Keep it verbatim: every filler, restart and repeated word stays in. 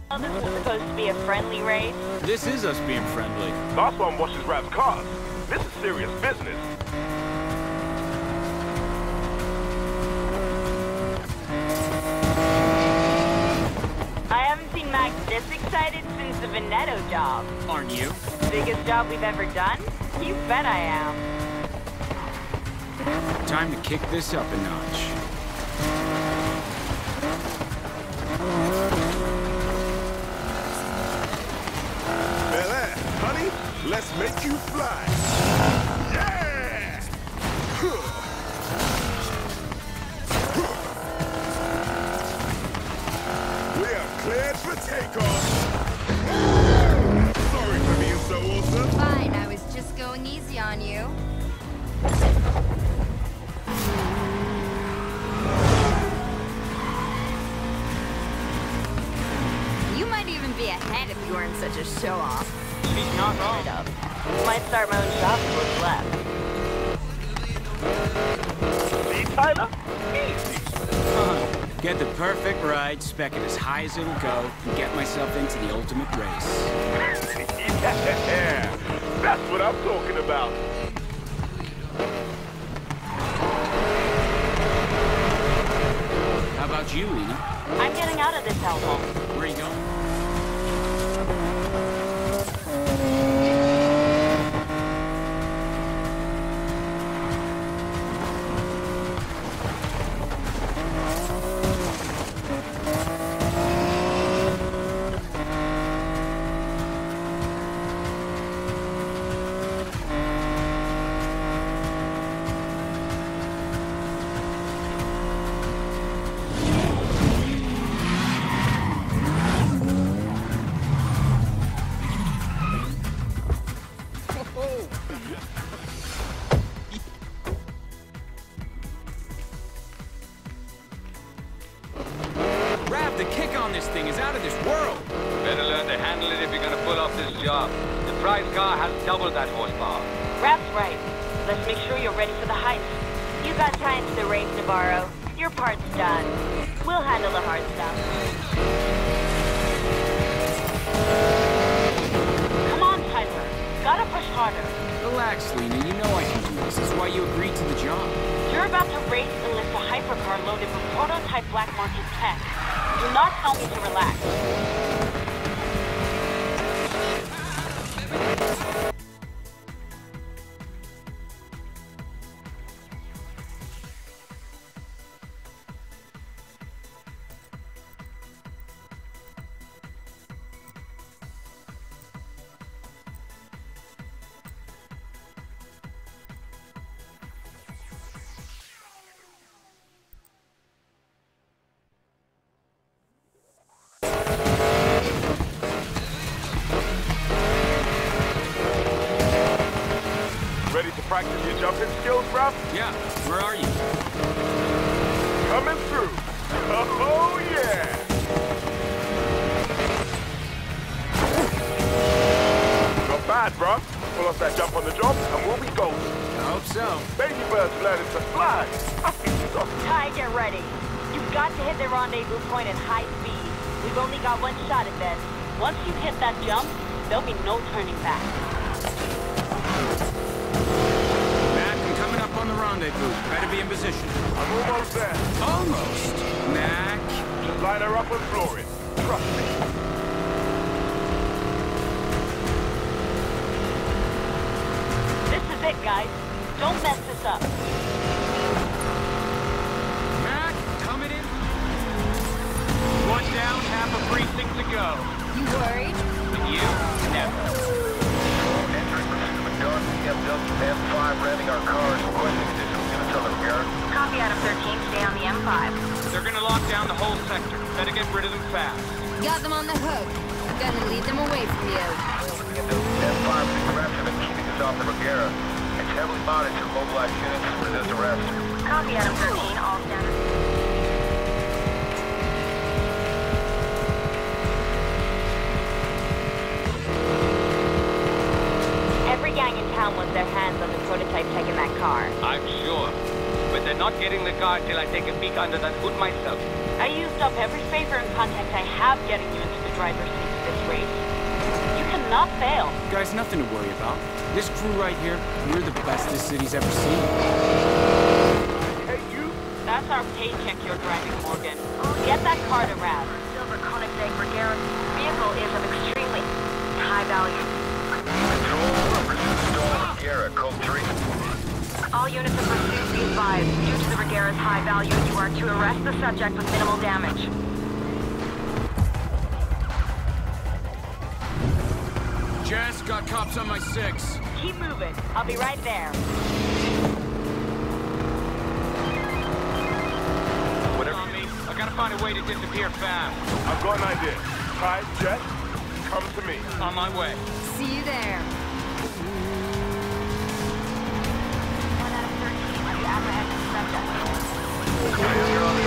Oh, this was supposed to be a friendly race. This is us being friendly. Last one washes Rap's cars. This is serious business. I haven't seen Max this excited since the Veneto job. Aren't you? Biggest job we've ever done? You bet I am. Time to kick this up a notch. Bel-Air, honey, let's make you fly. Yeah! We are cleared for takeoff. Sorry for being so awesome. Fine, I was just going easy on you. You might even be ahead if you weren't such a show-off. She's not wrong. Might start my own shop with what's left. See, Tyler? Easy. Uh, get the perfect ride, spec it as high as it'll go, and get myself into the ultimate race. Yeah, that's what I'm talking about. How about you, Lena? I'm getting out of this hellhole. Where are you going? The kick on this thing is out of this world. Better learn to handle it if you're gonna pull off this job. The prize car has double that horsepower. Rap's right. Let's make sure you're ready for the heist. You got time to the race, Navarro. Your part's done. We'll handle the hard stuff. Come on, Tyler. Gotta push harder. Relax, Lena. You know I can do this. That's why you agreed to the job. You're about to race and lift a hypercar loaded with prototype black market tech. Do not tell me to relax. Ready to practice your jumping skills, bruv? Yeah, where are you? Coming through. Oh, yeah! Not bad, bruv. Pull off that jump on the job, and we'll be golden. I hope so. Baby bird's learning to fly. Ty, get ready. You've got to hit the rendezvous point at high speed. We've only got one shot at this. Once you hit that jump, there'll be no turning back. Mac, I'm coming up on the rendezvous. Better be in position. I'm almost there. Almost. Mac. Just line her up and floor it. Trust me. This is it, guys. Don't mess this up. Mac, coming in. One down, half a precinct to go. You worried? And you? Never. Entering pursuit of a dark B M W M five ramming our cars, requesting additional units on the rear. Copy Adam thirteen, stay on the M five. They're gonna lock down the whole sector. Better get rid of them fast. Got them on the hook. Gonna lead them away from you. B M W M five retraction and keeping us off the Regera. It's heavily mounted to mobilized units to resist arrest. Copy Adam thirteen, all standard. Every gang in town wants their hands on the prototype tech in that car. I'm sure. But they're not getting the car till I take a peek under that hood myself. I used up every favor and contact I have getting you into the driver seats this race. You cannot fail. Guys, nothing to worry about. This crew right here, we're the best this city's ever seen. Hey, you! That's our paycheck you're driving, Morgan. Get that car to Raz. Silver Koenigsegg Regera vehicle is of extremely high value. Control, pursuit stolen Regera, code three. All units in pursuit be advised. Due to the Regera's high value, you are to arrest the subject with minimal damage. Jess, got cops on my six. Keep moving. I'll be right there. Whatever. On me. I gotta find a way to disappear fast. I've got an idea. Ty, Jess, come to me. On my way. See you there. one out of thirteen, have you apprehended the subject? You're on